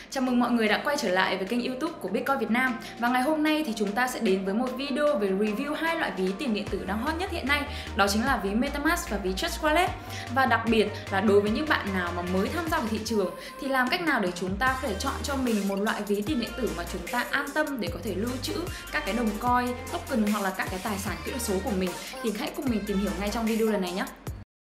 Chào mừng mọi người đã quay trở lại với kênh YouTube của Bitcoin Việt Nam. Và ngày hôm nay thì chúng ta sẽ đến với một video về review hai loại ví tiền điện tử đang hot nhất hiện nay. Đó chính là ví MetaMask và ví Trust Wallet. Và đặc biệt là đối với những bạn nào mà mới tham gia vào thị trường thì làm cách nào để chúng ta có thể chọn cho mình một loại ví tiền điện tử mà chúng ta an tâm để có thể lưu trữ các cái đồng coin, token hoặc là các cái tài sản kỹ thuật số của mình, thì hãy cùng mình tìm hiểu ngay trong video lần này nhé.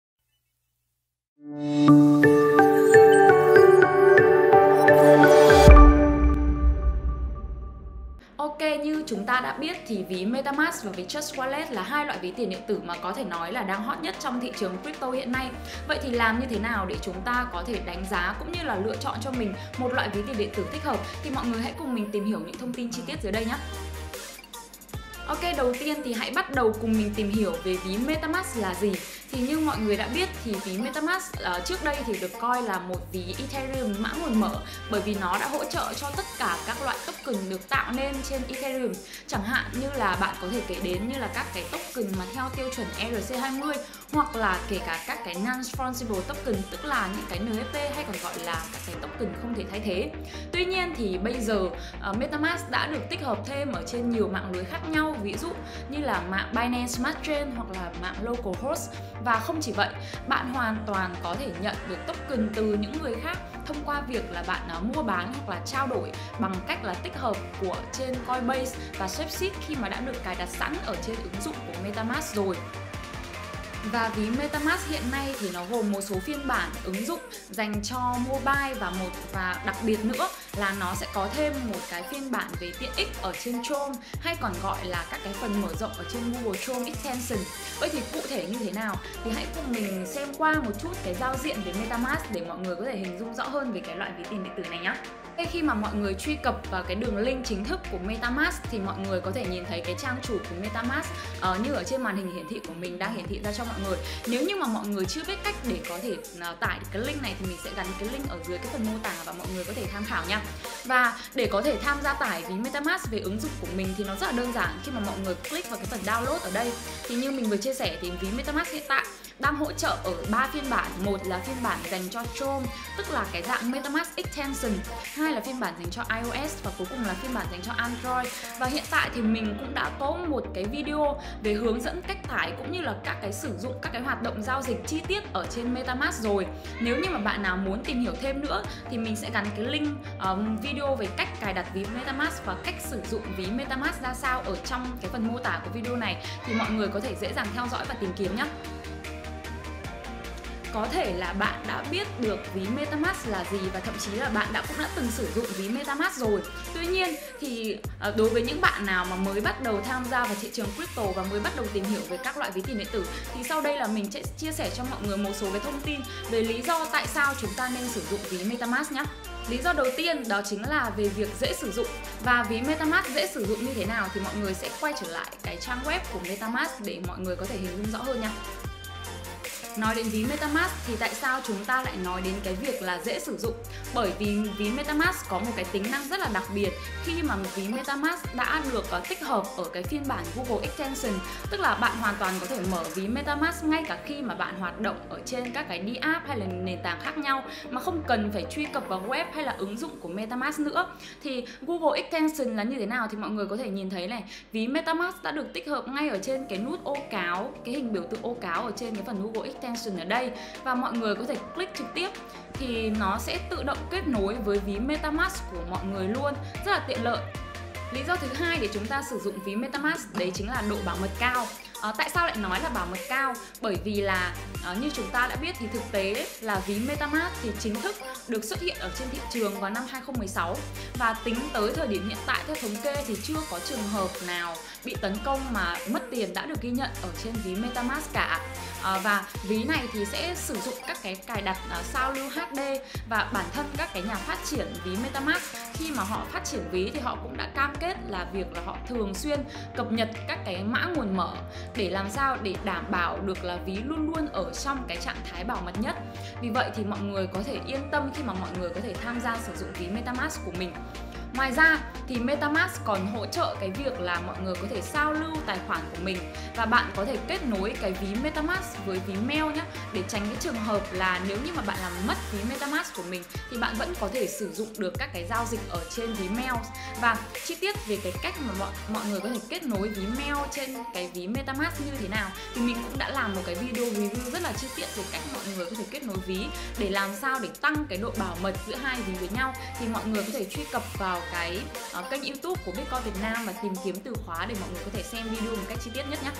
Ok, như chúng ta đã biết thì ví MetaMask và ví Trust Wallet là hai loại ví tiền điện tử mà có thể nói là đang hot nhất trong thị trường crypto hiện nay. Vậy thì làm như thế nào để chúng ta có thể đánh giá cũng như là lựa chọn cho mình một loại ví tiền điện tử thích hợp, thì mọi người hãy cùng mình tìm hiểu những thông tin chi tiết dưới đây nhé. Ok, đầu tiên thì hãy bắt đầu cùng mình tìm hiểu về ví MetaMask là gì. Thì như mọi người đã biết thì ví MetaMask trước đây thì được coi là một ví Ethereum mã nguồn mở, bởi vì nó đã hỗ trợ cho tất cả các loại token được tạo nên trên Ethereum. Chẳng hạn như là bạn có thể kể đến như là các cái token mà theo tiêu chuẩn ERC20, hoặc là kể cả các cái non-fungible token, tức là những cái NFT hay còn gọi là các cái token không thể thay thế. Tuy nhiên thì bây giờ MetaMask đã được tích hợp thêm ở trên nhiều mạng lưới khác nhau, ví dụ như là mạng Binance Smart Chain hoặc là mạng Localhost. Và không chỉ vậy, bạn hoàn toàn có thể nhận được token từ những người khác thông qua việc là bạn mua bán hoặc là trao đổi bằng cách là tích hợp của trên Coinbase và Swapseed khi mà đã được cài đặt sẵn ở trên ứng dụng của MetaMask rồi. Và ví MetaMask hiện nay thì nó gồm một số phiên bản ứng dụng dành cho mobile và đặc biệt nữa là nó sẽ có thêm một cái phiên bản về tiện ích ở trên Chrome, hay còn gọi là các cái phần mở rộng ở trên Google Chrome Extension. Vậy thì cụ thể như thế nào thì hãy cùng mình xem qua một chút cái giao diện về MetaMask để mọi người có thể hình dung rõ hơn về cái loại ví tiền điện tử này nhé. Khi mà mọi người truy cập vào cái đường link chính thức của MetaMask thì mọi người có thể nhìn thấy cái trang chủ của MetaMask như ở trên màn hình hiển thị của mình đang hiển thị ra cho mọi người. Nếu như mà mọi người chưa biết cách để có thể tải cái link này thì mình sẽ gắn cái link ở dưới cái phần mô tả và mọi người có thể tham khảo nha. Và để có thể tham gia tải ví MetaMask về ứng dụng của mình thì nó rất là đơn giản. Khi mà mọi người click vào cái phần download ở đây thì như mình vừa chia sẻ thì ví MetaMask hiện tại đang hỗ trợ ở 3 phiên bản. Một là phiên bản dành cho Chrome, tức là cái dạng MetaMask Extension. Hai là phiên bản dành cho iOS và cuối cùng là phiên bản dành cho Android. Và hiện tại thì mình cũng đã có một cái video về hướng dẫn cách tải cũng như là các cái sử dụng các cái hoạt động giao dịch chi tiết ở trên MetaMask rồi. Nếu như mà bạn nào muốn tìm hiểu thêm nữa thì mình sẽ gắn cái link video về cách cài đặt ví MetaMask và cách sử dụng ví MetaMask ra sao ở trong cái phần mô tả của video này, thì mọi người có thể dễ dàng theo dõi và tìm kiếm nhé. Có thể là bạn đã biết được ví MetaMask là gì và thậm chí là bạn cũng đã từng sử dụng ví MetaMask rồi. Tuy nhiên thì đối với những bạn nào mà mới bắt đầu tham gia vào thị trường crypto và mới bắt đầu tìm hiểu về các loại ví tiền điện tử thì sau đây là mình sẽ chia sẻ cho mọi người một số cái thông tin về lý do tại sao chúng ta nên sử dụng ví MetaMask nhé. Lý do đầu tiên đó chính là về việc dễ sử dụng. Và ví MetaMask dễ sử dụng như thế nào thì mọi người sẽ quay trở lại cái trang web của MetaMask để mọi người có thể hình dung rõ hơn nha. Nói đến ví MetaMask thì tại sao chúng ta lại nói đến cái việc là dễ sử dụng? Bởi vì ví MetaMask có một cái tính năng rất là đặc biệt khi mà ví MetaMask đã được tích hợp ở cái phiên bản Google Extension. Tức là bạn hoàn toàn có thể mở ví MetaMask ngay cả khi mà bạn hoạt động ở trên các cái DApp hay là nền tảng khác nhau mà không cần phải truy cập vào web hay là ứng dụng của MetaMask nữa. Thì Google Extension là như thế nào thì mọi người có thể nhìn thấy này, ví MetaMask đã được tích hợp ngay ở trên cái nút ô cáo, cái hình biểu tượng ô cáo ở trên cái phần Google Extension ở đây, và mọi người có thể click trực tiếp thì nó sẽ tự động kết nối với ví MetaMask của mọi người luôn, rất là tiện lợi. Lý do thứ hai để chúng ta sử dụng ví MetaMask đấy chính là độ bảo mật cao. Tại sao lại nói là bảo mật cao? Bởi vì là như chúng ta đã biết thì thực tế là ví MetaMask thì chính thức được xuất hiện ở trên thị trường vào năm 2016. Và tính tới thời điểm hiện tại theo thống kê thì chưa có trường hợp nào bị tấn công mà mất tiền đã được ghi nhận ở trên ví MetaMask cả. Và ví này thì sẽ sử dụng các cái cài đặt sao lưu HD, và bản thân các cái nhà phát triển ví MetaMask khi mà họ phát triển ví thì họ cũng đã cam kết là việc là họ thường xuyên cập nhật các cái mã nguồn mở để làm sao để đảm bảo được là ví luôn luôn ở trong cái trạng thái bảo mật nhất. Vì vậy thì mọi người có thể yên tâm khi mà mọi người có thể tham gia sử dụng ví MetaMask của mình. Ngoài ra thì MetaMask còn hỗ trợ cái việc là mọi người có thể sao lưu tài khoản của mình, và bạn có thể kết nối cái ví MetaMask với ví mail nhé, để tránh cái trường hợp là nếu như mà bạn làm mất ví MetaMask của mình thì bạn vẫn có thể sử dụng được các cái giao dịch ở trên ví mail. Và chi tiết về cái cách mà mọi người có thể kết nối ví mail trên cái ví MetaMask như thế nào thì mình cũng đã làm một cái video review rất là chi tiết về cách mọi người có thể kết nối ví để làm sao để tăng cái độ bảo mật giữa hai ví với nhau. Thì mọi người có thể truy cập vào cái kênh YouTube của Bitcoin Việt Nam và tìm kiếm từ khóa để mọi người có thể xem video một cách chi tiết nhất nhé.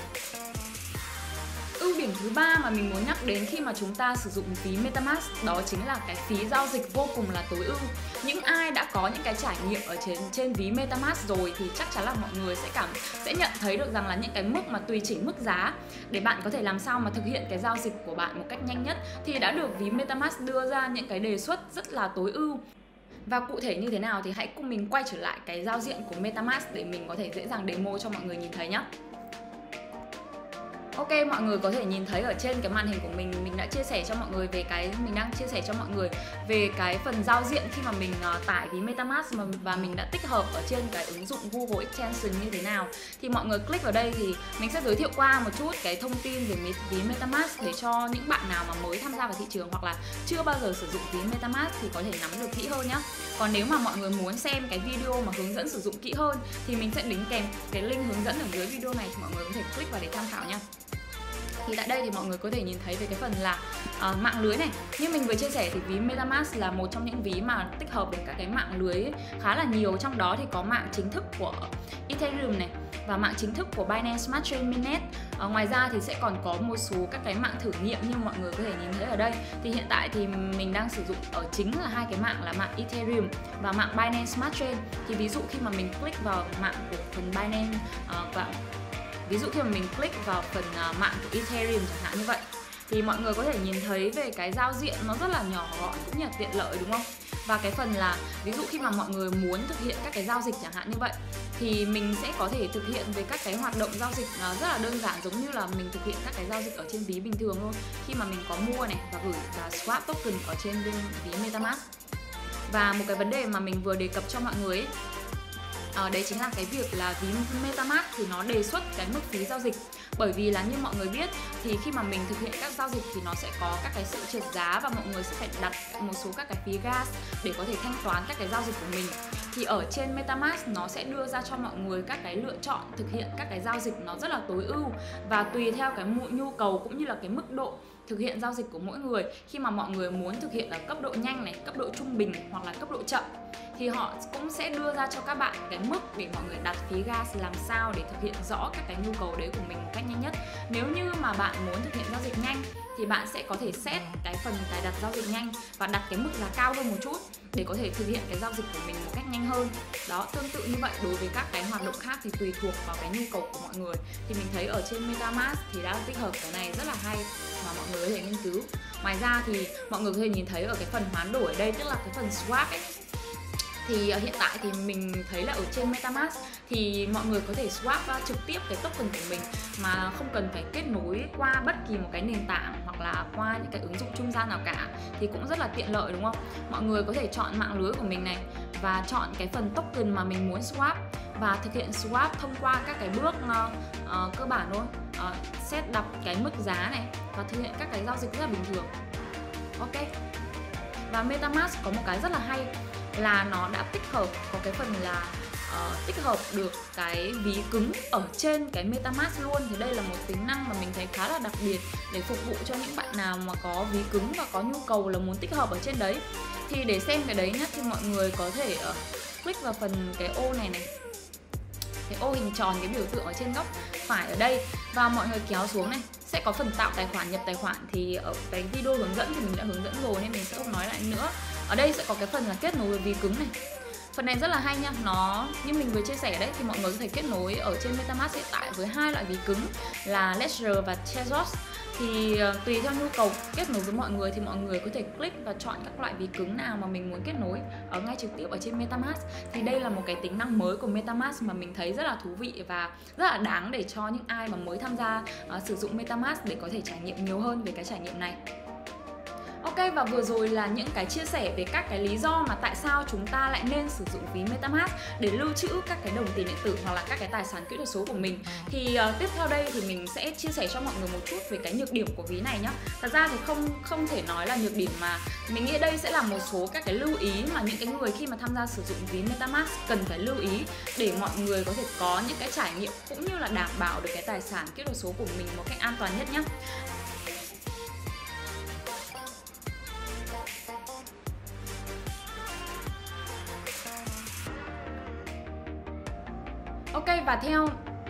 Ưu điểm thứ ba mà mình muốn nhắc đến khi mà chúng ta sử dụng ví MetaMask đó chính là cái phí giao dịch vô cùng là tối ưu. Những ai đã có những cái trải nghiệm ở trên ví MetaMask rồi thì chắc chắn là mọi người sẽ nhận thấy được rằng là những cái mức mà tùy chỉnh mức giá để bạn có thể làm sao mà thực hiện cái giao dịch của bạn một cách nhanh nhất thì đã được ví MetaMask đưa ra những cái đề xuất rất là tối ưu. Và cụ thể như thế nào thì hãy cùng mình quay trở lại cái giao diện của MetaMask để mình có thể dễ dàng demo cho mọi người nhìn thấy nhé. Ok, mọi người có thể nhìn thấy ở trên cái màn hình của mình đã chia sẻ cho mọi người về cái phần giao diện khi mà mình tải ví MetaMask và mình đã tích hợp ở trên cái ứng dụng Google Extension như thế nào. Thì mọi người click vào đây thì mình sẽ giới thiệu qua một chút cái thông tin về ví MetaMask để cho những bạn nào mà mới tham gia vào thị trường hoặc là chưa bao giờ sử dụng ví MetaMask thì có thể nắm được kỹ hơn nhé. Còn nếu mà mọi người muốn xem cái video mà hướng dẫn sử dụng kỹ hơn thì mình sẽ đính kèm cái link hướng dẫn ở dưới video này, thì mọi người có thể click vào để tham khảo nha. Thì tại đây thì mọi người có thể nhìn thấy về cái phần là mạng lưới này. Như mình vừa chia sẻ thì ví MetaMask là một trong những ví mà tích hợp đến các cái mạng lưới khá là nhiều. Trong đó thì có mạng chính thức của Ethereum này và mạng chính thức của Binance Smart Chain Mainnet. Ngoài ra thì sẽ còn có một số các cái mạng thử nghiệm như mọi người có thể nhìn thấy ở đây. Thì hiện tại thì mình đang sử dụng ở chính là hai cái mạng là mạng Ethereum và mạng Binance Smart Chain. Thì ví dụ khi mà mình click vào mạng của phần Binance mạng của Ethereum chẳng hạn như vậy thì mọi người có thể nhìn thấy về cái giao diện nó rất là nhỏ gọn cũng như là tiện lợi, đúng không? Và cái phần là ví dụ khi mà mọi người muốn thực hiện các cái giao dịch chẳng hạn như vậy thì mình sẽ có thể thực hiện về các cái hoạt động giao dịch rất là đơn giản, giống như là mình thực hiện các cái giao dịch ở trên ví bình thường thôi, khi mà mình có mua này và gửi và swap token ở trên ví MetaMask. Và một cái vấn đề mà mình vừa đề cập cho mọi người ấy, đấy chính là cái việc là ví MetaMask thì nó đề xuất cái mức phí giao dịch. Bởi vì là như mọi người biết thì khi mà mình thực hiện các giao dịch thì nó sẽ có các cái sự trượt giá và mọi người sẽ phải đặt một số các cái phí gas để có thể thanh toán các cái giao dịch của mình. Thì ở trên MetaMask nó sẽ đưa ra cho mọi người các cái lựa chọn thực hiện các cái giao dịch nó rất là tối ưu, và tùy theo cái nhu cầu cũng như là cái mức độ thực hiện giao dịch của mỗi người. Khi mà mọi người muốn thực hiện ở cấp độ nhanh này, cấp độ trung bình hoặc là cấp độ chậm thì họ cũng sẽ đưa ra cho các bạn cái mức để mọi người đặt phí gas làm sao để thực hiện rõ các cái nhu cầu đấy của mình một cách nhanh nhất. Nếu như mà bạn muốn thực hiện giao dịch nhanh thì bạn sẽ có thể set cái phần cài đặt giao dịch nhanh và đặt cái mức giá cao hơn một chút để có thể thực hiện cái giao dịch của mình một cách nhanh hơn. Đó, tương tự như vậy đối với các cái hoạt động khác thì tùy thuộc vào cái nhu cầu của mọi người. Thì mình thấy ở trên MetaMask thì đã tích hợp cái này rất là hay mà mọi người có thể nghiên cứu. Ngoài ra thì mọi người có thể nhìn thấy ở cái phần hoán đổi ở đây, tức là cái phần swap ấy, thì hiện tại thì mình thấy là ở trên MetaMask thì mọi người có thể swap trực tiếp cái token của mình mà không cần phải kết nối qua bất kỳ một cái nền tảng hoặc là qua những cái ứng dụng trung gian nào cả, thì cũng rất là tiện lợi, đúng không? Mọi người có thể chọn mạng lưới của mình này và chọn cái phần token mà mình muốn swap và thực hiện swap thông qua các cái bước cơ bản thôi, set đặt cái mức giá này và thực hiện các cái giao dịch rất là bình thường. Ok. Và MetaMask có một cái rất là hay là nó đã tích hợp có cái phần là tích hợp được cái ví cứng ở trên cái MetaMask luôn. Thì đây là một tính năng mà mình thấy khá là đặc biệt để phục vụ cho những bạn nào mà có ví cứng và có nhu cầu là muốn tích hợp ở trên đấy. Thì để xem cái đấy nhé thì mọi người có thể click vào phần cái ô này này, cái ô hình tròn, cái biểu tượng ở trên góc phải ở đây, và mọi người kéo xuống này sẽ có phần tạo tài khoản, nhập tài khoản. Thì ở cái video hướng dẫn thì mình đã hướng dẫn rồi nên mình sẽ không nói lại nữa. Ở đây sẽ có cái phần là kết nối với ví cứng này. Phần này rất là hay nha, nó như mình vừa chia sẻ đấy thì mọi người có thể kết nối ở trên MetaMask hiện tại với hai loại ví cứng là Ledger và Trezor. Thì tùy theo nhu cầu kết nối với mọi người thì mọi người có thể click và chọn các loại ví cứng nào mà mình muốn kết nối ở ngay trực tiếp ở trên MetaMask. Thì đây là một cái tính năng mới của MetaMask mà mình thấy rất là thú vị và rất là đáng để cho những ai mà mới tham gia sử dụng MetaMask để có thể trải nghiệm nhiều hơn về cái trải nghiệm này. Ok, và vừa rồi là những cái chia sẻ về các cái lý do mà tại sao chúng ta lại nên sử dụng ví MetaMask để lưu trữ các cái đồng tiền điện tử hoặc là các cái tài sản kỹ thuật số của mình. Thì tiếp theo đây thì mình sẽ chia sẻ cho mọi người một chút về cái nhược điểm của ví này nhá. Thật ra thì không thể nói là nhược điểm, mà mình nghĩ đây sẽ là một số các cái lưu ý mà những cái người khi mà tham gia sử dụng ví MetaMask cần phải lưu ý để mọi người có thể có những cái trải nghiệm cũng như là đảm bảo được cái tài sản kỹ thuật số của mình một cách an toàn nhất nhé. Ok, và theo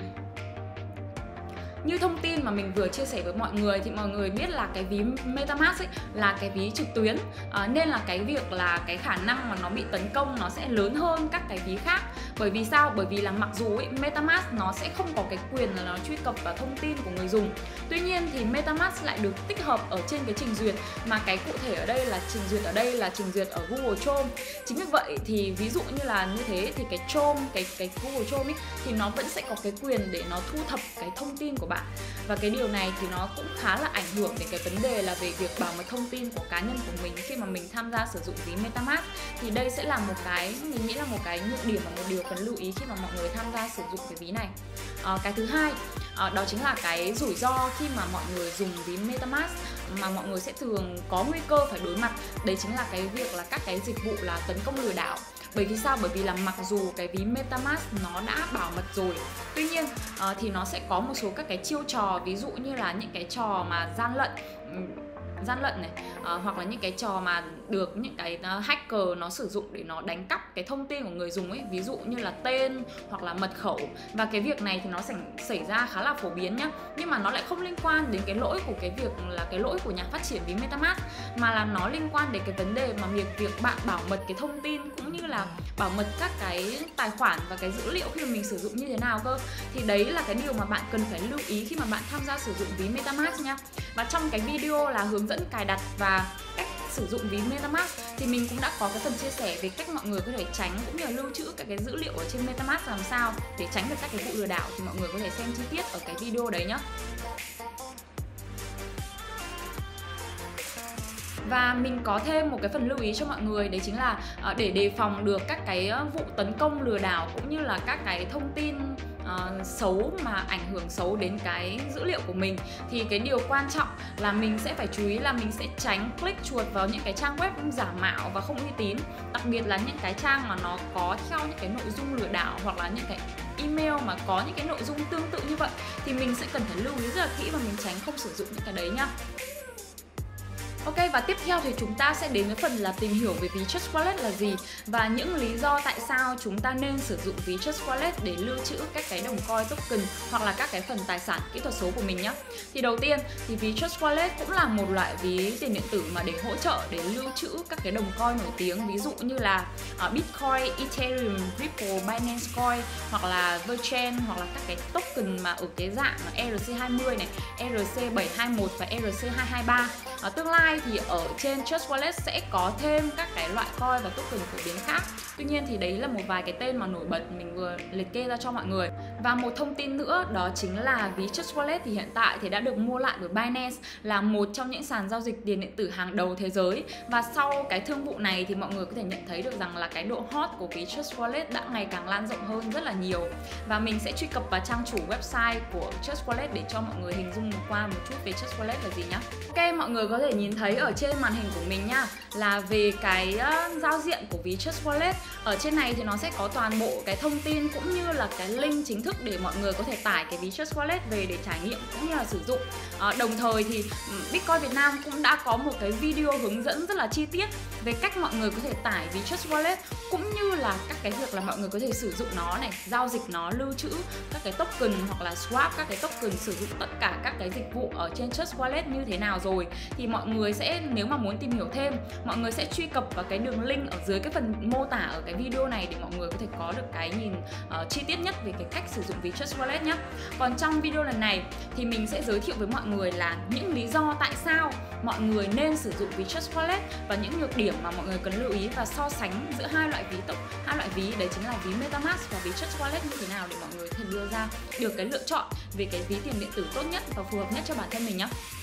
như thông tin mà mình vừa chia sẻ với mọi người thì mọi người biết là cái ví MetaMask ấy là cái ví trực tuyến, nên là cái việc là cái khả năng mà nó bị tấn công nó sẽ lớn hơn các cái ví khác. Bởi vì sao? Bởi vì là mặc dù ấy, MetaMask nó sẽ không có cái quyền là nó truy cập vào thông tin của người dùng. Tuy nhiên thì MetaMask lại được tích hợp ở trên cái trình duyệt, mà cái cụ thể ở đây là trình duyệt ở Google Chrome. Chính vì vậy thì ví dụ như là như thế thì cái Chrome, cái Google Chrome ấy, thì nó vẫn sẽ có cái quyền để nó thu thập cái thông tin của bạn. Và cái điều này thì nó cũng khá là ảnh hưởng đến cái vấn đề là về việc bảo mật thông tin của cá nhân của mình khi mà mình tham gia sử dụng ví MetaMask. Thì đây sẽ là một cái, mình nghĩ là một cái nhược điểm và một điều cần lưu ý khi mà mọi người tham gia sử dụng cái ví này. Cái thứ hai, đó chính là cái rủi ro khi mà mọi người dùng ví MetaMask mà mọi người sẽ thường có nguy cơ phải đối mặt. Đấy chính là cái việc là các cái dịch vụ là tấn công lừa đảo. Bởi vì sao? Bởi vì là mặc dù cái ví MetaMask nó đã bảo mật rồi, tuy nhiên thì nó sẽ có một số các cái chiêu trò, ví dụ như là những cái trò mà gian lận này, hoặc là những cái trò mà được những cái hacker nó sử dụng để nó đánh cắp cái thông tin của người dùng ấy, ví dụ như là tên hoặc là mật khẩu. Và cái việc này thì nó xảy ra khá là phổ biến nhá, nhưng mà nó lại không liên quan đến cái lỗi của cái việc là cái lỗi của nhà phát triển ví MetaMask, mà là nó liên quan đến cái vấn đề mà việc bạn bảo mật cái thông tin cũng như là bảo mật các cái tài khoản và cái dữ liệu khi mà mình sử dụng như thế nào cơ. Thì đấy là cái điều mà bạn cần phải lưu ý khi mà bạn tham gia sử dụng ví MetaMask nha. Và trong cái video là hướng dẫn cài đặt và cách sử dụng ví MetaMask thì mình cũng đã có cái phần chia sẻ về cách mọi người có thể tránh cũng như là lưu trữ các cái dữ liệu ở trên MetaMask làm sao để tránh được các cái vụ lừa đảo, thì mọi người có thể xem chi tiết ở cái video đấy nhé. Và mình có thêm một cái phần lưu ý cho mọi người, đấy chính là để đề phòng được các cái vụ tấn công lừa đảo cũng như là các cái thông tin xấu mà ảnh hưởng xấu đến cái dữ liệu của mình, thì cái điều quan trọng là mình sẽ phải chú ý là mình sẽ tránh click chuột vào những cái trang web giả mạo và không uy tín, đặc biệt là những cái trang mà nó có theo những cái nội dung lừa đảo hoặc là những cái email mà có những cái nội dung tương tự như vậy, thì mình sẽ cần phải lưu ý rất là kỹ và mình tránh không sử dụng những cái đấy nhá. Ok, và tiếp theo thì chúng ta sẽ đến với phần là tìm hiểu về ví Trust Wallet là gì và những lý do tại sao chúng ta nên sử dụng ví Trust Wallet để lưu trữ các cái đồng coin token hoặc là các cái phần tài sản kỹ thuật số của mình nhé. Thì đầu tiên thì ví Trust Wallet cũng là một loại ví tiền điện tử mà để hỗ trợ để lưu trữ các cái đồng coin nổi tiếng, ví dụ như là Bitcoin, Ethereum, Ripple, Binance Coin hoặc là Verchain, hoặc là các cái token mà ở cái dạng ERC20 này, ERC721 và ERC223. Tương lai thì ở trên Trust Wallet sẽ có thêm các cái loại coin và token phổ biến khác. Tuy nhiên thì đấy là một vài cái tên mà nổi bật mình vừa liệt kê ra cho mọi người. Và một thông tin nữa đó chính là ví Trust Wallet thì hiện tại thì đã được mua lại bởi Binance, là một trong những sàn giao dịch tiền điện tử hàng đầu thế giới. Và sau cái thương vụ này thì mọi người có thể nhận thấy được rằng là cái độ hot của ví Trust Wallet đã ngày càng lan rộng hơn rất là nhiều. Và mình sẽ truy cập vào trang chủ website của Trust Wallet để cho mọi người hình dung qua một chút về Trust Wallet là gì nhá. Ok, mọi người có thể nhìn thấy ở trên màn hình của mình nhá, là về cái giao diện của ví Trust Wallet. Ở trên này thì nó sẽ có toàn bộ cái thông tin cũng như là cái link chính thức để mọi người có thể tải cái ví Trust Wallet về để trải nghiệm cũng như là sử dụng. Đồng thời thì Bitcoin Việt Nam cũng đã có một cái video hướng dẫn rất là chi tiết về cách mọi người có thể tải ví Trust Wallet cũng như là các cái việc là mọi người có thể sử dụng nó này, giao dịch nó, lưu trữ các cái token hoặc là swap các cái token, sử dụng tất cả các cái dịch vụ ở trên Trust Wallet như thế nào rồi. Thì mọi người sẽ, nếu mà muốn tìm hiểu thêm, mọi người sẽ truy cập vào cái đường link ở dưới cái phần mô tả ở cái video này để mọi người có thể có được cái nhìn chi tiết nhất về cái cách sử dụng ví Trust Wallet nhé. Còn trong video lần này thì mình sẽ giới thiệu với mọi người là những lý do tại sao mọi người nên sử dụng ví Trust Wallet và những nhược điểm mà mọi người cần lưu ý, và so sánh giữa hai loại ví đấy chính là ví MetaMask và ví Trust Wallet như thế nào để mọi người có thể đưa ra được cái lựa chọn về cái ví tiền điện tử tốt nhất và phù hợp nhất cho bản thân mình nhé.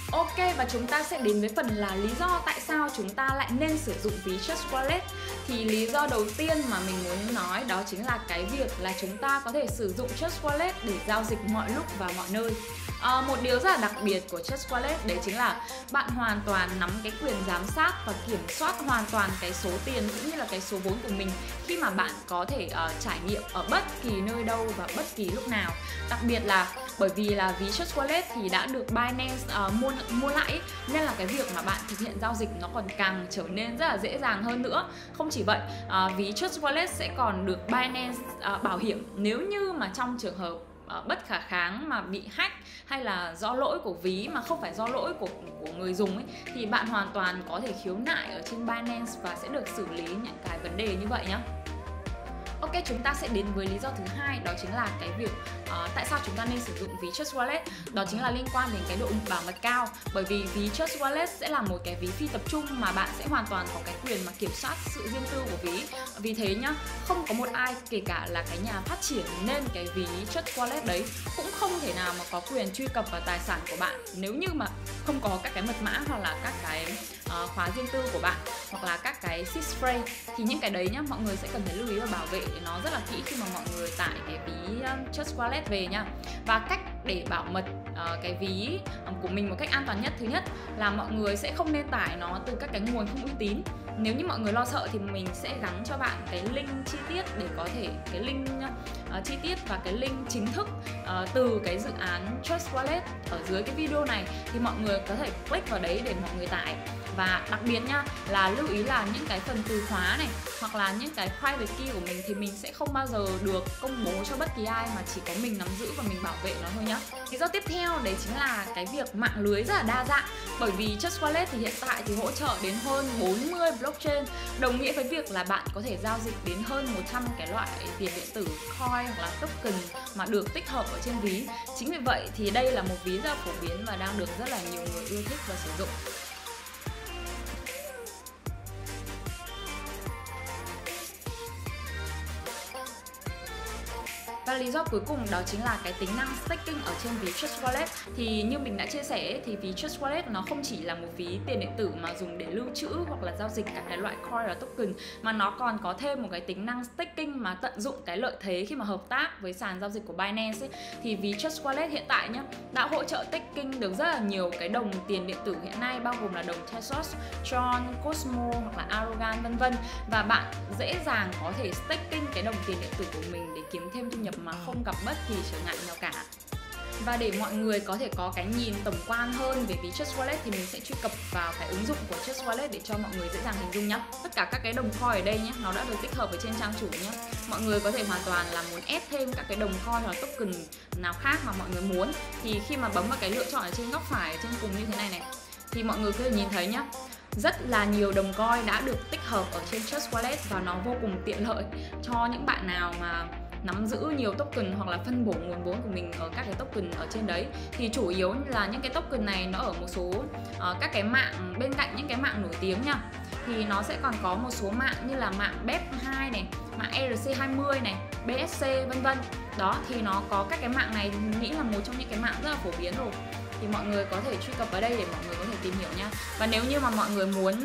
Ok, và chúng ta sẽ đến với phần là lý do tại sao chúng ta lại nên sử dụng ví Trust Wallet. Thì lý do đầu tiên mà mình muốn nói đó chính là cái việc là chúng ta có thể sử dụng Trust Wallet để giao dịch mọi lúc và mọi nơi. Một điều rất là đặc biệt của Trust Wallet đấy chính là bạn hoàn toàn nắm cái quyền giám sát và kiểm soát hoàn toàn cái số tiền cũng như là cái số vốn của mình khi mà bạn có thể trải nghiệm ở bất kỳ nơi đâu và bất kỳ lúc nào. Đặc biệt là bởi vì là ví Trust Wallet thì đã được Binance mua lại, nên là cái việc mà bạn thực hiện giao dịch nó còn càng trở nên rất là dễ dàng hơn nữa. Không chỉ vậy, ví Trust Wallet sẽ còn được Binance bảo hiểm nếu như mà trong trường hợp bất khả kháng mà bị hack hay là do lỗi của ví mà không phải do lỗi của người dùng ấy, thì bạn hoàn toàn có thể khiếu nại ở trên Binance và sẽ được xử lý những cái vấn đề như vậy nhé. Ok, chúng ta sẽ đến với lý do thứ hai, đó chính là cái việc tại sao chúng ta nên sử dụng ví Trust Wallet. Đó chính là liên quan đến cái độ bảo mật cao. Bởi vì ví Trust Wallet sẽ là một cái ví phi tập trung mà bạn sẽ hoàn toàn có cái quyền mà kiểm soát sự riêng tư của ví. Vì thế nhá, không có một ai, kể cả là cái nhà phát triển nên cái ví Trust Wallet đấy, cũng không thể nào mà có quyền truy cập vào tài sản của bạn nếu như mà không có các cái mật mã hoặc là các cái khóa riêng tư của bạn hoặc là các cái seed phrase. Thì những cái đấy nhá, mọi người sẽ cần phải lưu ý và bảo vệ nó rất là kỹ khi mà mọi người tải cái ví Trust Wallet về nha. Và cách để bảo mật cái ví của mình một cách an toàn nhất, thứ nhất là mọi người sẽ không nên tải nó từ các cái nguồn không uy tín. Nếu như mọi người lo sợ thì mình sẽ gắn cho bạn cái link chi tiết để có thể cái link chi tiết và cái link chính thức từ cái dự án Trust Wallet ở dưới cái video này, thì mọi người có thể click vào đấy để mọi người tải. Và đặc biệt nha, là lưu ý là những cái phần từ khóa này hoặc là những cái private key của mình thì mình sẽ không bao giờ được công bố cho bất kỳ ai, mà chỉ có mình nắm giữ và mình bảo vệ nó thôi nhá. Lý do tiếp theo đấy chính là cái việc mạng lưới rất là đa dạng. Bởi vì Trust Wallet thì hiện tại thì hỗ trợ đến hơn 40 blockchain, đồng nghĩa với việc là bạn có thể giao dịch đến hơn 100 cái loại tiền điện tử, coin hoặc là token mà được tích hợp ở trên ví. Chính vì vậy thì đây là một ví rất là phổ biến và đang được rất là nhiều người yêu thích và sử dụng. Và lý do cuối cùng đó chính là cái tính năng staking ở trên ví Trust Wallet. Thì như mình đã chia sẻ thì ví Trust Wallet nó không chỉ là một ví tiền điện tử mà dùng để lưu trữ hoặc là giao dịch các cái loại coin và token, mà nó còn có thêm một cái tính năng staking mà tận dụng cái lợi thế khi mà hợp tác với sàn giao dịch của Binance ấy. Thì ví Trust Wallet hiện tại nhá đã hỗ trợ staking được rất là nhiều cái đồng tiền điện tử hiện nay, bao gồm là đồng Tezos, Tron, Cosmo hoặc là Arrogan vân vân. Và bạn dễ dàng có thể staking cái đồng tiền điện tử của mình để kiếm thêm thu nhập mà không gặp bất kỳ trở ngại nào cả. Và để mọi người có thể có cái nhìn tổng quan hơn về ví Trust Wallet thì mình sẽ truy cập vào cái ứng dụng của Trust Wallet để cho mọi người dễ dàng hình dung nhé. Tất cả các cái đồng coin ở đây nhé, nó đã được tích hợp ở trên trang chủ nhé. Mọi người có thể hoàn toàn là muốn ép thêm các cái đồng coin hoặc token nào khác mà mọi người muốn, thì khi mà bấm vào cái lựa chọn ở trên góc phải ở trên cùng như thế này này, thì mọi người có thể nhìn thấy nhé, rất là nhiều đồng coin đã được tích hợp ở trên Trust Wallet và nó vô cùng tiện lợi cho những bạn nào mà nắm giữ nhiều token hoặc là phân bổ nguồn vốn của mình ở các cái token ở trên đấy. Thì chủ yếu là những cái token này nó ở một số các cái mạng bên cạnh những cái mạng nổi tiếng nha. Thì nó sẽ còn có một số mạng như là mạng BEP2 này, mạng ERC20 này, BSC vân vân. Đó, thì nó có các cái mạng này, mình nghĩ là một trong những cái mạng rất là phổ biến rồi. Thì mọi người có thể truy cập vào đây để mọi người có thể tìm hiểu nha. Và nếu như mà mọi người muốn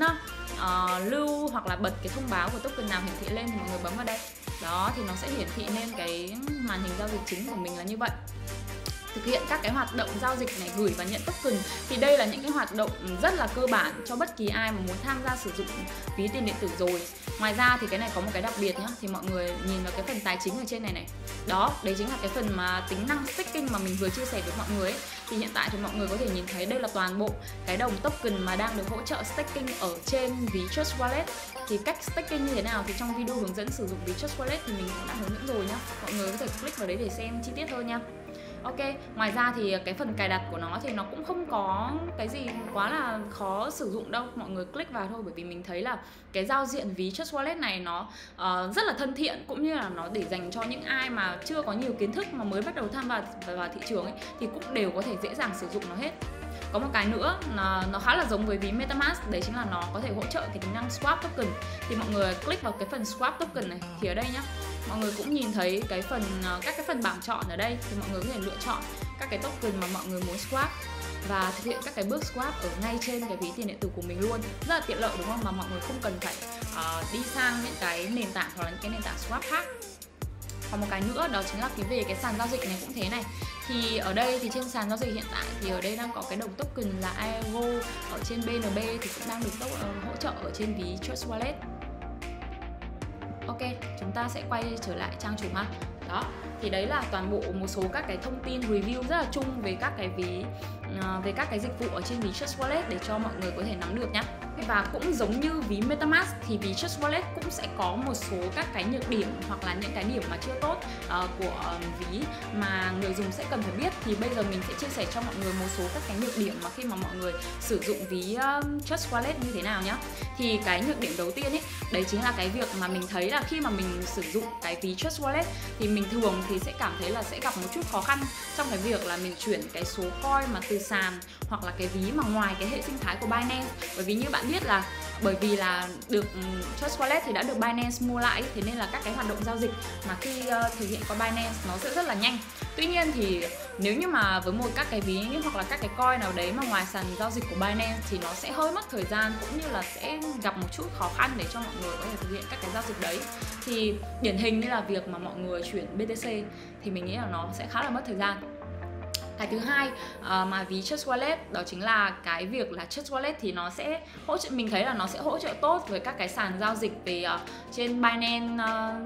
lưu hoặc là bật cái thông báo của token nào hiển thị lên thì mọi người bấm vào đây. Đó, thì nó sẽ hiển thị lên cái màn hình giao dịch chính của mình là như vậy. Thực hiện các cái hoạt động giao dịch này, gửi và nhận token, thì đây là những cái hoạt động rất là cơ bản cho bất kỳ ai mà muốn tham gia sử dụng ví tiền điện tử rồi. Ngoài ra thì cái này có một cái đặc biệt nhá, thì mọi người nhìn vào cái phần tài chính ở trên này này. Đó, đấy chính là cái phần mà tính năng staking mà mình vừa chia sẻ với mọi người ấy. Thì hiện tại thì mọi người có thể nhìn thấy đây là toàn bộ cái đồng token mà đang được hỗ trợ staking ở trên ví Trust Wallet. Thì cách staking như thế nào thì trong video hướng dẫn sử dụng ví Trust Wallet thì mình cũng đã hướng dẫn rồi nhá. Mọi người có thể click vào đấy để xem chi tiết hơn nha. Ok, ngoài ra thì cái phần cài đặt của nó thì nó cũng không có cái gì quá là khó sử dụng đâu. Mọi người click vào thôi, bởi vì mình thấy là cái giao diện ví Trust Wallet này nó rất là thân thiện, cũng như là nó để dành cho những ai mà chưa có nhiều kiến thức mà mới bắt đầu tham gia vào thị trường ấy, thì cũng đều có thể dễ dàng sử dụng nó hết. Có một cái nữa là nó khá là giống với ví MetaMask, đấy chính là nó có thể hỗ trợ cái tính năng swap token. Thì mọi người click vào cái phần swap token này, thì ở đây nhá, mọi người cũng nhìn thấy các cái phần bảng chọn ở đây, thì mọi người có thể lựa chọn các cái token mà mọi người muốn swap. và thực hiện các cái bước swap ở ngay trên cái ví tiền điện tử của mình luôn. Rất là tiện lợi đúng không? Mà mọi người không cần phải đi sang những cái nền tảng hoặc là những cái nền tảng swap khác. Còn một cái nữa đó chính là về cái sàn giao dịch này cũng thế này. Thì ở đây thì trên sàn giao dịch hiện tại thì ở đây đang có cái đồng token là AERO ở trên BNB thì cũng đang được hỗ trợ ở trên ví Trust Wallet. Ok, chúng ta sẽ quay trở lại trang chủ ha. Đó, thì đấy là toàn bộ một số các cái thông tin review rất là chung về các cái ví, về các cái dịch vụ ở trên ví Trust Wallet để cho mọi người có thể nắm được nhé. Và cũng giống như ví MetaMask thì ví Trust Wallet cũng sẽ có một số các cái nhược điểm hoặc là những cái điểm mà chưa tốt của ví mà người dùng sẽ cần phải biết. Thì bây giờ mình sẽ chia sẻ cho mọi người một số các cái nhược điểm mà khi mà mọi người sử dụng ví Trust Wallet như thế nào nhá. Thì cái nhược điểm đầu tiên ấy, đấy chính là cái việc mà mình thấy là khi mà mình sử dụng cái ví Trust Wallet thì mình thường thì sẽ cảm thấy là sẽ gặp một chút khó khăn trong cái việc là mình chuyển cái số coin mà từ sàn hoặc là cái ví mà ngoài cái hệ sinh thái của Binance. Bởi vì như bạn biết là bởi vì là được Trust Wallet thì đã được Binance mua lại, thế nên là các cái hoạt động giao dịch mà khi thực hiện qua Binance nó sẽ rất là nhanh. Tuy nhiên thì nếu như mà với một các cái ví hoặc là các cái coin nào đấy mà ngoài sàn giao dịch của Binance thì nó sẽ hơi mất thời gian cũng như là sẽ gặp một chút khó khăn để cho mọi người có thể thực hiện các cái giao dịch đấy. Thì điển hình như là việc mà mọi người chuyển BTC thì mình nghĩ là nó sẽ khá là mất thời gian. Cái thứ hai mà ví Trust Wallet đó chính là cái việc là Trust Wallet thì nó sẽ hỗ trợ, mình thấy là nó sẽ hỗ trợ tốt với các cái sàn giao dịch về trên Binance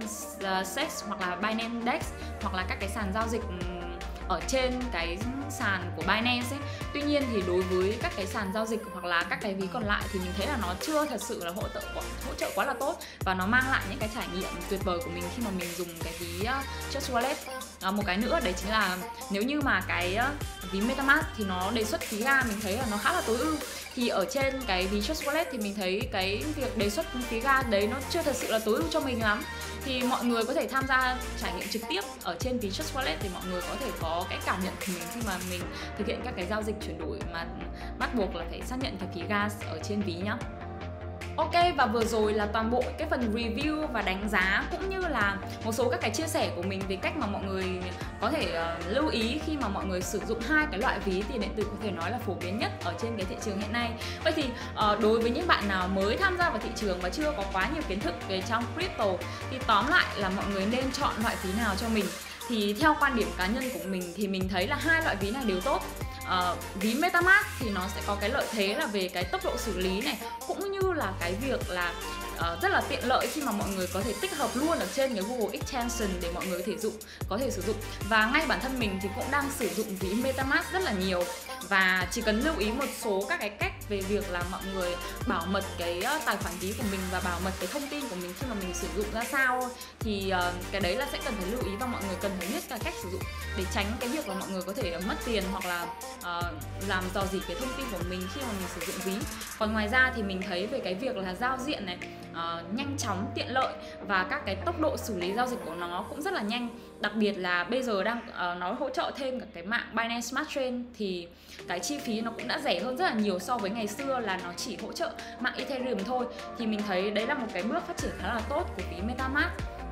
Sex hoặc là Binance Dex hoặc là các cái sàn giao dịch ở trên cái sàn của Binance ấy. Tuy nhiên thì đối với các cái sàn giao dịch hoặc là các cái ví còn lại thì mình thấy là nó chưa thật sự là hỗ trợ quá là tốt và nó mang lại những cái trải nghiệm tuyệt vời của mình khi mà mình dùng cái ví Trust Wallet. Một cái nữa đấy chính là nếu như mà cái ví MetaMask thì nó đề xuất phí gas mình thấy là nó khá là tối ưu. Thì ở trên cái ví Trust Wallet thì mình thấy cái việc đề xuất phí gas đấy nó chưa thật sự là tối ưu cho mình lắm. Thì mọi người có thể tham gia trải nghiệm trực tiếp ở trên ví Trust Wallet thì mọi người có thể có cái cảm nhận của mình khi mà mình thực hiện các cái giao dịch chuyển đổi mà bắt buộc là phải xác nhận cái phí gas ở trên ví nhá. Ok, và vừa rồi là toàn bộ cái phần review và đánh giá cũng như là một số các cái chia sẻ của mình về cách mà mọi người có thể lưu ý khi mà mọi người sử dụng hai cái loại ví tiền điện tử có thể nói là phổ biến nhất ở trên cái thị trường hiện nay. Vậy thì đối với những bạn nào mới tham gia vào thị trường và chưa có quá nhiều kiến thức về trong crypto thì tóm lại là mọi người nên chọn loại ví nào cho mình. Thì theo quan điểm cá nhân của mình thì mình thấy là hai loại ví này đều tốt. Ví MetaMask thì nó sẽ có cái lợi thế là về cái tốc độ xử lý này cũng như là cái việc là rất là tiện lợi khi mà mọi người có thể tích hợp luôn ở trên cái Google Extension để mọi người có thể sử dụng. Và ngay bản thân mình thì cũng đang sử dụng ví MetaMask rất là nhiều và chỉ cần lưu ý một số các cái cách về việc là mọi người bảo mật cái tài khoản ví của mình và bảo mật cái thông tin của mình khi mà mình sử dụng ra sao thì cái đấy là sẽ cần phải lưu ý và mọi người cần phải biết cả cách sử dụng để tránh cái việc là mọi người có thể mất tiền hoặc là làm dò dỉ cái thông tin của mình khi mà mình sử dụng ví. Còn ngoài ra thì mình thấy về cái việc là giao diện này nhanh chóng, tiện lợi và các cái tốc độ xử lý giao dịch của nó cũng rất là nhanh. Đặc biệt là bây giờ đang nó hỗ trợ thêm cả cái mạng Binance Smart Chain thì cái chi phí nó cũng đã rẻ hơn rất là nhiều so với ngày xưa là nó chỉ hỗ trợ mạng Ethereum thôi. Thì mình thấy đấy là một cái bước phát triển khá là tốt của ví MetaMask.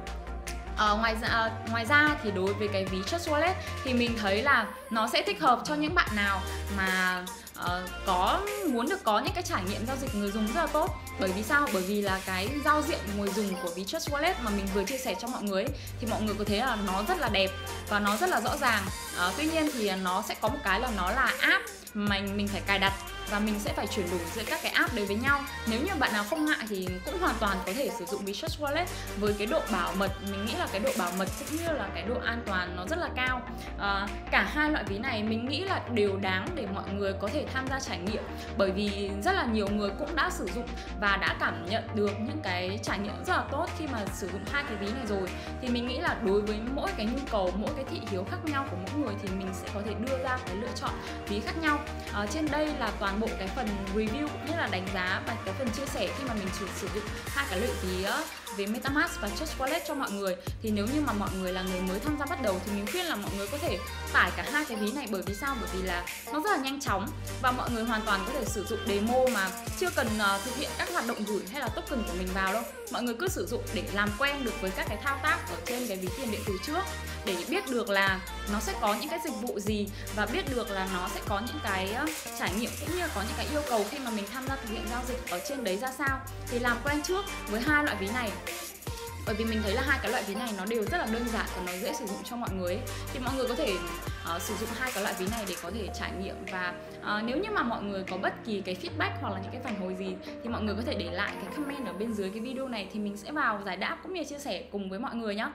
Ngoài ra thì đối với cái ví Trust Wallet thì mình thấy là nó sẽ thích hợp cho những bạn nào mà muốn có những cái trải nghiệm giao dịch người dùng rất là tốt. Bởi vì sao? Bởi vì là cái giao diện người dùng của ví Trust Wallet mà mình vừa chia sẻ cho mọi người ấy, thì mọi người có thấy là nó rất là đẹp và nó rất là rõ ràng. Tuy nhiên thì nó sẽ có một cái là nó là app mà mình phải cài đặt và mình sẽ phải chuyển đổi giữa các cái app đấy với nhau. Nếu như bạn nào không ngại thì cũng hoàn toàn có thể sử dụng ví Trust Wallet với cái độ bảo mật, mình nghĩ là cái độ bảo mật cũng như là cái độ an toàn nó rất là cao. Cả hai loại ví này mình nghĩ là đều đáng để mọi người có thể tham gia trải nghiệm, bởi vì rất là nhiều người cũng đã sử dụng và đã cảm nhận được những cái trải nghiệm rất là tốt khi mà sử dụng hai cái ví này rồi. Thì mình nghĩ là đối với mỗi cái nhu cầu, mỗi cái thị hiếu khác nhau của mỗi người thì mình sẽ có thể đưa ra cái lựa chọn ví khác nhau. Trên đây là toàn bộ cái phần review cũng như là đánh giá và cái phần chia sẻ khi mà mình sử dụng hai cái loại ví về MetaMask và Trust Wallet cho mọi người. Thì nếu như mà mọi người là người mới tham gia bắt đầu thì mình khuyên là mọi người có thể tải cả hai cái ví này. Bởi vì sao? Bởi vì là nó rất là nhanh chóng và mọi người hoàn toàn có thể sử dụng demo mà chưa cần thực hiện các hoạt động gửi hay là token của mình vào đâu. mọi người cứ sử dụng để làm quen được với các cái thao tác ở trên cái ví tiền điện tử trước, để biết được là nó sẽ có những cái dịch vụ gì và biết được là nó sẽ có những cái trải nghiệm cũng như có những cái yêu cầu khi mà mình tham gia thực hiện giao dịch ở trên đấy ra sao. Thì làm quen trước với hai loại ví này, bởi vì mình thấy là hai cái loại ví này nó đều rất là đơn giản và nó dễ sử dụng cho mọi người ấy. Thì mọi người có thể sử dụng hai cái loại ví này để có thể trải nghiệm. Và nếu như mà mọi người có bất kỳ cái feedback hoặc là những cái phản hồi gì thì mọi người có thể để lại cái comment ở bên dưới cái video này, thì mình sẽ vào giải đáp cũng như chia sẻ cùng với mọi người nhé.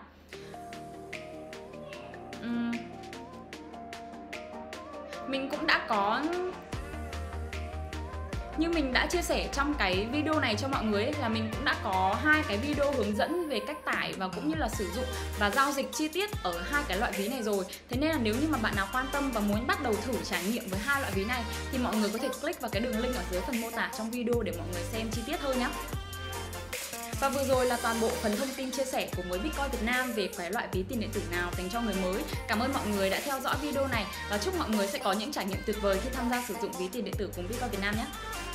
Mình cũng đã có, như mình đã chia sẻ trong cái video này cho mọi người ấy, là mình cũng đã có hai cái video hướng dẫn về cách tải và cũng như là sử dụng và giao dịch chi tiết ở hai cái loại ví này rồi. Thế nên là nếu như mà bạn nào quan tâm và muốn bắt đầu thử trải nghiệm với hai loại ví này thì mọi người có thể click vào cái đường link ở dưới phần mô tả trong video để mọi người xem chi tiết hơn nhé. Và vừa rồi là toàn bộ phần thông tin chia sẻ của mới Bitcoin Việt Nam về cái loại ví tiền điện tử nào dành cho người mới. Cảm ơn mọi người đã theo dõi video này và chúc mọi người sẽ có những trải nghiệm tuyệt vời khi tham gia sử dụng ví tiền điện tử cùng Bitcoin Việt Nam nhé.